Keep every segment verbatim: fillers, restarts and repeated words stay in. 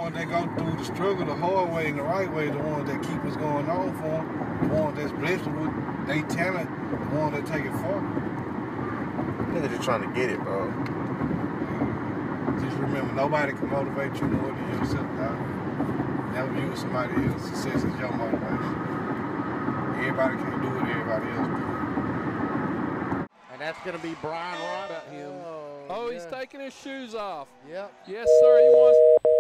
ones that go through the struggle the hard way and the right way, the ones that keep us going on for them, the ones that's blessed with they talent, the ones that take it far. Niggas just trying to get it, bro. Just remember, nobody can motivate you more than yourself, dog. Never use somebody else's success as your motivation. Everybody can't do what everybody else do. And that's going to be Brian Rod at him. Oh, oh yeah. He's taking his shoes off. Yep. Yes, sir. He wants.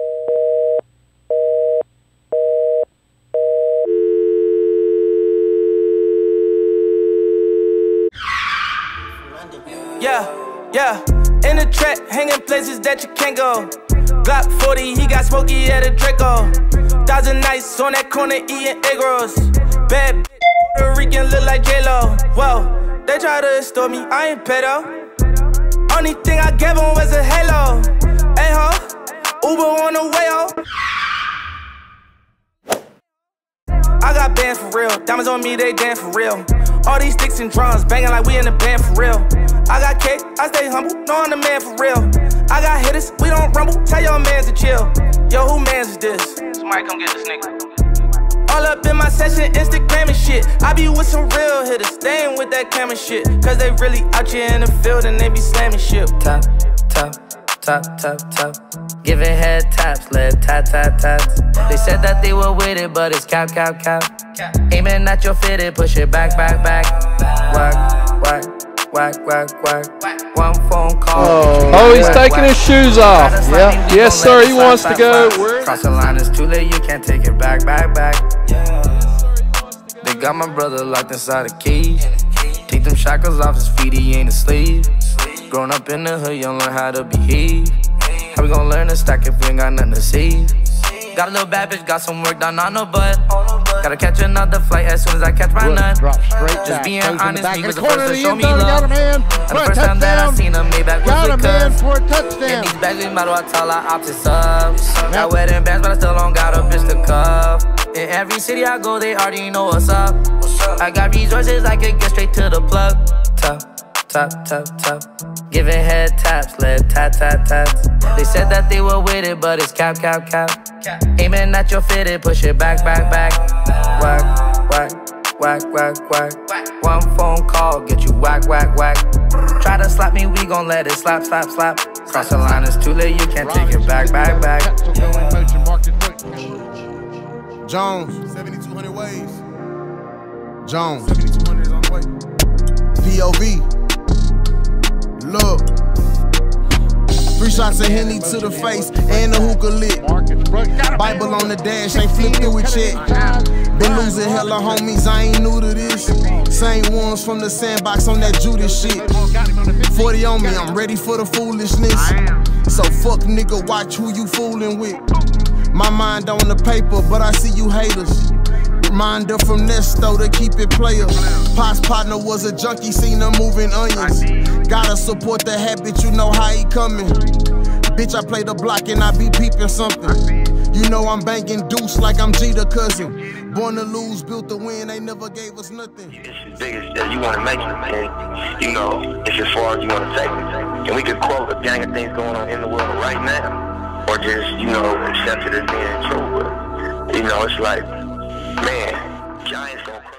Yeah, yeah. In the trap, hanging places that you can't go. Glock forty, he got smoky at a Draco. Thousand nights on that corner eating egg rolls. Bad Puerto Rican look like J-Lo. Whoa, they try to extort me, I ain't pedo. Only thing I gave him was a halo. Hey ho, Uber on the way ho. I got bands for real, diamonds on me, they dance for real. All these sticks and drums, banging like we in the band for real. I got cake, I stay humble, know I'm the man for real. I got hitters, we don't rumble, tell your mans to chill. Yo, who mans is this? Somebody come get this nigga. All up in my session, Instagram and shit. I be with some real hitters, staying with that camera shit. Cause they really out here in the field and they be slamming shit. Top, top, top, top, top. Giving head taps, led tat, tat, tats. They said that they were with it, but it's cap, cap, cap. Aiming at your fitted, push it back, back, back. Whack, whack, whack, whack, whack. One phone call. Oh, oh he's whack, taking whack. his shoes off. Yeah. Yes, sir. He wants to go. Where? Cross the line, it's too late. You can't take it back, back, back. Yeah. They got my brother locked inside the cage. Take them shackles off his feet. He ain't a slave. Grown up in the hood, you don't learn how to behave. How we gon' learn to stack if we ain't got nothing to save? Got a little bad bitch, got some work done on her butt. Gotta catch another flight as soon as I catch my nut. Just being honest, me was the first to show me love. And the first time that I seen her, Maybach was a cuz. And these bags, we might as well tell our options up. Got wedding bands, but I still don't got a bitch to cuff. In every city I go, they already know what's up. I got resources, I could get straight to the plug. Top, top, top, top. Giving head taps, led tat, tat, tats. They said that they were with it, but it's cap, cap, cap. Aiming at your fitted, push it back, back, back. Whack, whack, whack, whack, whack. One phone call, get you whack, whack, whack. Try to slap me, we gon' let it slap, slap, slap. Cross the line, it's too late, you can't take it back, back, back. Jones, seventy-two hundred ways. Jones, seventy-two hundred is on the way. P O V. Look. Three shots of Henny to the face and the hookah lit. Bible on the dash, ain't flip through it yet. Been losing hella homies, I ain't new to this. Same ones from the sandbox on that Judas shit. forty on me, I'm ready for the foolishness. So fuck nigga, watch who you fooling with. My mind on the paper, but I see you haters. Reminder from Nesto to keep it player. Pop's partner was a junkie, seen her moving onions. Gotta support the habit, you know how he coming. Bitch, I play the block and I be peeping something. You know I'm banging deuce like I'm Jeter cousin. Born to lose, built to win, they never gave us nothing. It's as big as that you want to make it, and you know, it's as far as you want to take it. And we could quote a gang of things going on in the world right now, or just, you know, accept it as being true. But, you know, it's like, man, Giants gonna